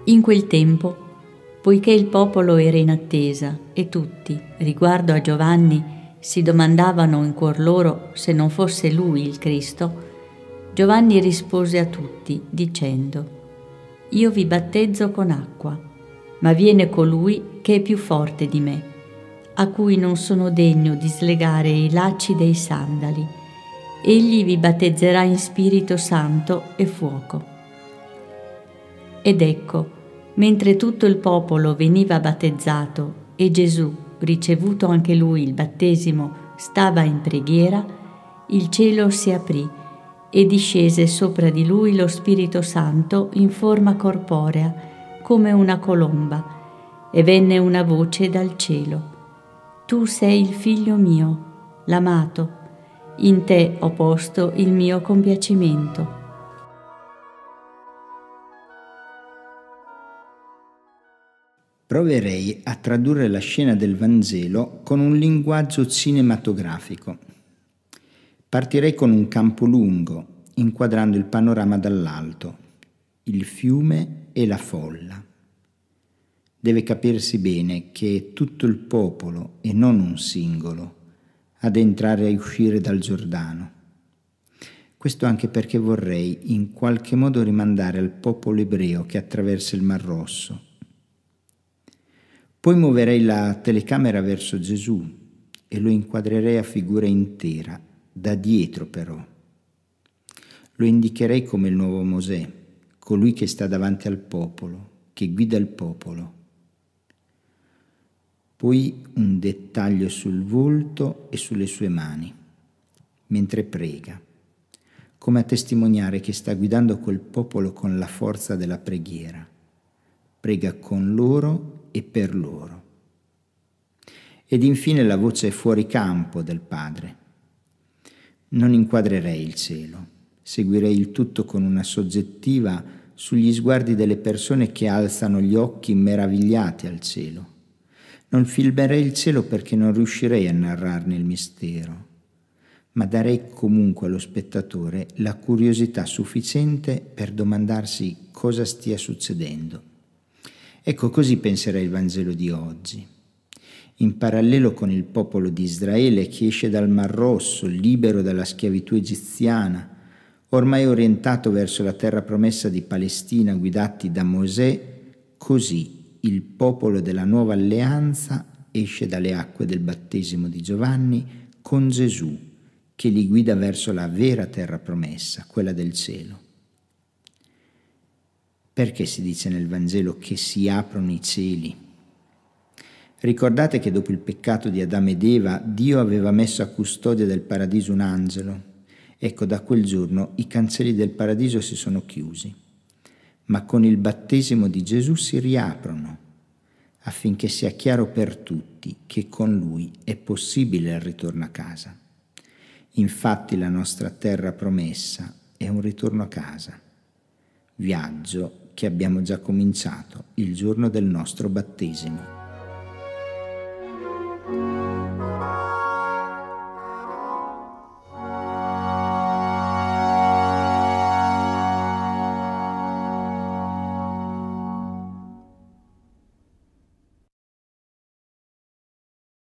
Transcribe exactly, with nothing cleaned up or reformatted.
In quel tempo, poiché il popolo era in attesa e tutti, riguardo a Giovanni, si domandavano in cuor loro se non fosse lui il Cristo, Giovanni rispose a tutti dicendo: Io vi battezzo con acqua, ma viene colui che è più forte di me, a cui non sono degno di slegare i lacci dei sandali. Egli vi battezzerà in Spirito Santo e fuoco. Ed ecco, mentre tutto il popolo veniva battezzato e Gesù, ricevuto anche lui il battesimo, stava in preghiera, il cielo si aprì e discese sopra di lui lo Spirito Santo in forma corporea, come una colomba, e venne una voce dal cielo: Tu sei il Figlio mio, l'amato, in te ho posto il mio compiacimento. Proverei a tradurre la scena del Vangelo con un linguaggio cinematografico. Partirei con un campo lungo, inquadrando il panorama dall'alto, il fiume e la folla. Deve capirsi bene che è tutto il popolo e non un singolo ad entrare e uscire dal Giordano. Questo anche perché vorrei in qualche modo rimandare al popolo ebreo che attraversa il Mar Rosso. Poi muoverei la telecamera verso Gesù e lo inquadrerei a figura intera, da dietro però. Lo indicherei come il nuovo Mosè, colui che sta davanti al popolo, che guida il popolo. Poi un dettaglio sul volto e sulle sue mani, mentre prega, come a testimoniare che sta guidando quel popolo con la forza della preghiera. Prega con loro e per loro. Ed infine la voce fuori campo del Padre. Non inquadrerei il cielo, seguirei il tutto con una soggettiva sugli sguardi delle persone che alzano gli occhi meravigliati al cielo. Non filmerei il cielo perché non riuscirei a narrarne il mistero, ma darei comunque allo spettatore la curiosità sufficiente per domandarsi cosa stia succedendo. Ecco, così penserei il Vangelo di oggi. In parallelo con il popolo di Israele che esce dal Mar Rosso, libero dalla schiavitù egiziana, ormai orientato verso la terra promessa di Palestina guidati da Mosè, così il popolo della nuova alleanza esce dalle acque del battesimo di Giovanni con Gesù, che li guida verso la vera terra promessa, quella del cielo. Perché si dice nel Vangelo che si aprono i cieli? Ricordate che dopo il peccato di Adamo ed Eva, Dio aveva messo a custodia del paradiso un angelo. Ecco, da quel giorno i cancelli del paradiso si sono chiusi, ma con il battesimo di Gesù si riaprono, affinché sia chiaro per tutti che con Lui è possibile il ritorno a casa. Infatti la nostra terra promessa è un ritorno a casa, viaggio che abbiamo già cominciato il giorno del nostro battesimo.